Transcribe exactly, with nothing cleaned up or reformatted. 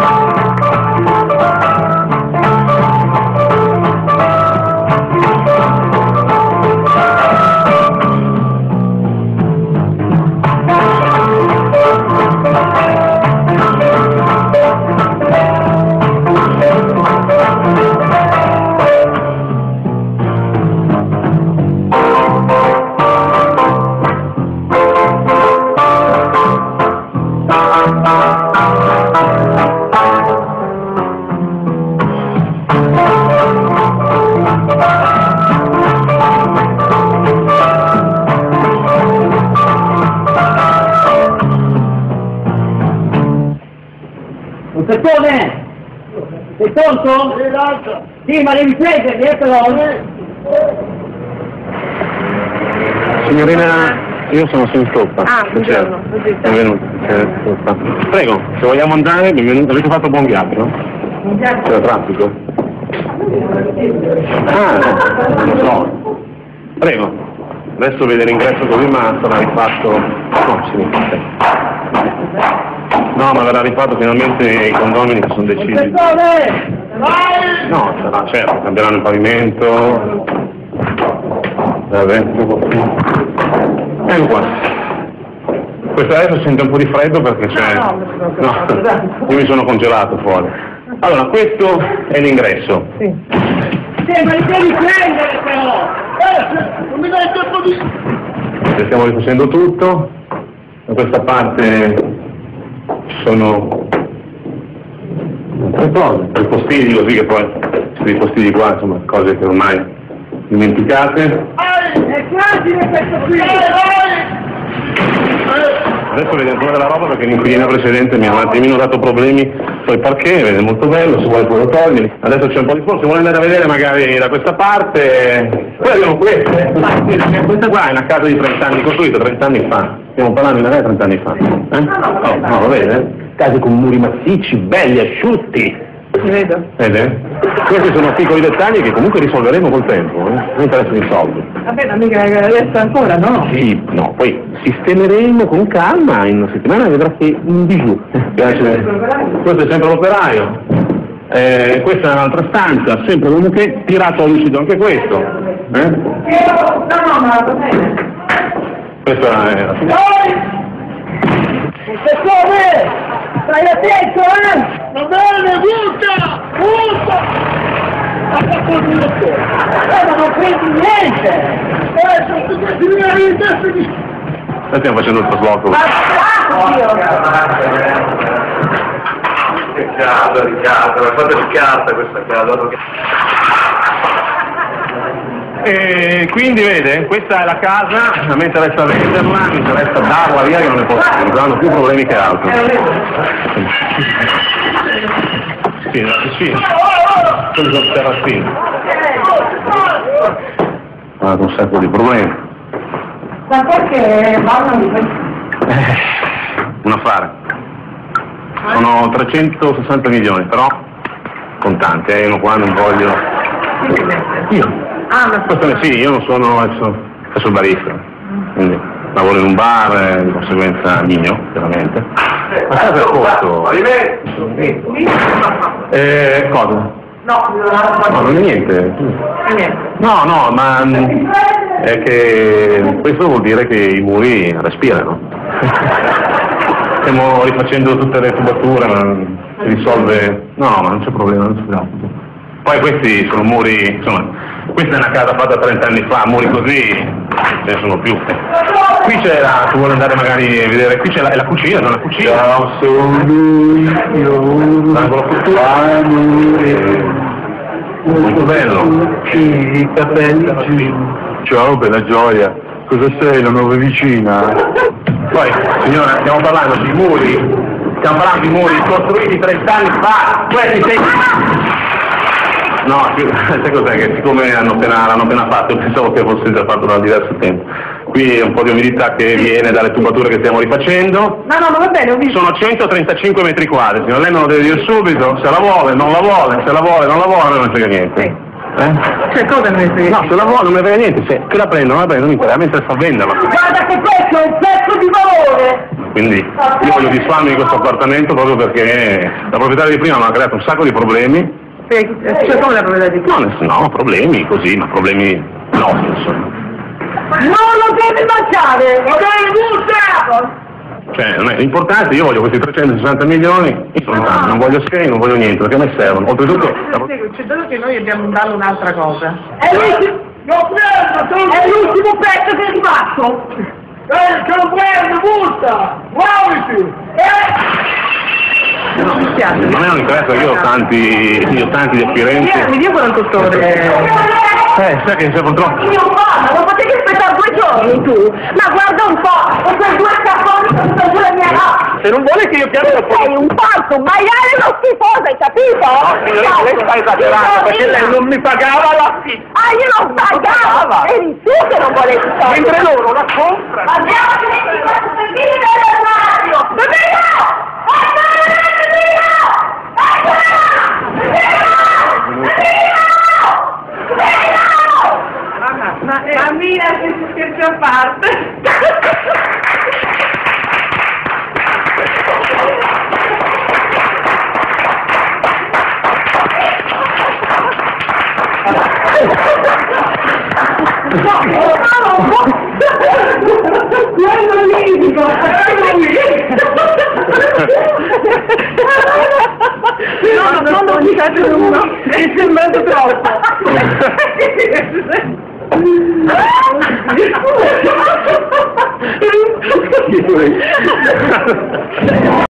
Pettone! Sei pronto? Sì, ma devi prenderli, eccolo! Signorina, io sono su in stoppa. Ah, buongiorno. Benvenuti. Prego, se vogliamo andare, benvenuti. Avete fatto buon viaggio? Un viaggio? C'era traffico? Ah, non lo so. Prego. Adesso vede l'ingresso così, ma sarà rifatto... No, sì. No, ma verrà rifatto finalmente i condomini che sono decisi. No, sarà, certo, cambieranno il pavimento. Vabbè, ecco qua. Questa adesso sente un po' di freddo perché c'è... No, io mi sono congelato fuori. Allora, questo è l'ingresso. Sì. Sì, ma li devi prendere però! Eh, non mi dai tempo di... Stiamo rifacendo tutto. Da questa parte ci sono altre cose, i postini così che poi i postini qua, insomma, cose che ormai dimenticate. È fragile questo qui! Adesso vede ancora della roba perché l'inquilino precedente mi ha un attimino dato problemi poi parquet, vede molto bello, se vuole poi lo togli. Adesso c'è un po' di forza, se vuole andare a vedere magari da questa parte. Poi abbiamo queste, questa qua è una casa di trenta anni, costruita trenta anni fa. Stiamo parlando di una casa trenta anni fa. Eh? Oh, no, lo vede? Case con muri massicci, belli, asciutti. Ci vedo. Vede? Questi sono piccoli dettagli che comunque risolveremo col tempo, eh? Non interessa i soldi. Vabbè, ma mica adesso ancora, no? Sì, no, poi sistemeremo con calma, in una settimana vedrà che un bijou. Questo è sempre l'operaio. Eh, questa è un'altra stanza, sempre comunque tirato a lucido anche questo. Eh? No, no, ma va bene. Questa è la fine. Professore! Stai attento, eh! Va bene, butta! Butta! Ma che così lo so? Eh, ma non prendi niente! Eh, sono tutti questi numeri in testa di... Noi stiamo facendo il trasloco. Ma Che casa di casa, è fatta di carta questa casa. E quindi vede, questa è la casa, a me interessa venderla, mi interessa darla via che non ne posso più, non hanno più problemi che altro. Sì, la piscina. Quelli sono terrazzini. Ha un sacco di problemi. ma perché vanno di questo? Eh, un affare. Sono trecentosessanta milioni, però contanti, eh, io qua non voglio... Io? Ah, ma Questo sì, io non sono adesso, adesso il barista, quindi lavoro in un bar, eh, di conseguenza migno, chiaramente. Ma cosa è costo? Eh, cosa? no, No, non è niente. No, no, ma mm, è che questo vuol dire che i muri respirano. Stiamo rifacendo tutte le tubature, ma si risolve... No, ma non c'è problema, non c'è problema. Poi questi sono muri, insomma, questa è una casa fatta trenta anni fa, muri così ce ne sono più. Qui c'è la, se vuole andare magari a vedere, qui c'è la, è la cucina, non la cucina. Ciao, sono io, l'angolo culturale, molto bello. I capelli. Ciao, bella gioia. Cosa sei, la nuova vicina? Poi, signora, stiamo parlando di muri, stiamo parlando di muri costruiti trenta anni fa, questi sei... No, sai cos'è? Che siccome hanno appena, l'hanno appena fatto, pensavo che fosse già fatto da diverso tempo. Qui è un po' di umidità che viene dalle tubature che stiamo rifacendo. No, no, ma va bene, ho visto. Sono centotrentacinque metri quadri, signor, lei me lo deve dire subito, se la vuole, non la vuole, se la vuole, non la vuole, non frega niente. Sì. Eh? Cioè, cosa ne frega? No, se la vuole non mi frega niente, se che la prendo, non la prendo, non mi interessa, a me interessa venderla. Guarda che questo è un pezzo di valore! quindi io voglio disfarmi di questo appartamento proprio perché la proprietaria di prima mi ha creato un sacco di problemi. Cioè come la proprietà di No, ness- no, problemi così, ma problemi nostri, insomma. Non lo devi mangiare! Va bene, butta! Cioè, non è importante, io voglio questi trecentosessanta milioni, insomma, non voglio schemi, non voglio niente, perché a me servono. Oltretutto, la- C'è dato che noi abbiamo in ballo un'altra cosa. È l'ultimo! Lo prendo! È l'ultimo pezzo che è rimasto! Eh, che lo prendo, butta! Muoviti! Eh! Non mi spiace. a me non interessa, io ho tanti, io ho tanti di acquirenti. Mi dia quarantotto ore. Eh, sai che sei purtroppo... Io ma non potevi aspettare due giorni tu! Ma guarda un po'! Ho quei due scapponi con tutta la mia notte! Se non vuole che io chiami la polizia... Sei un falso, un maiale non schifoso, hai capito? No, signorina, lei sta esagerando, perché lei non mi pagava l'affitto. Ah, io non pagavo! Eri tu che non volevi soldi! Mentre loro la comprano. Andiamo a mettere i passettini nell'armadio! Domenico! Ma è mia che si scherza a parte! No, quello lì, dico, quello lì! No, no, non mi fate uno, è sembrato troppo!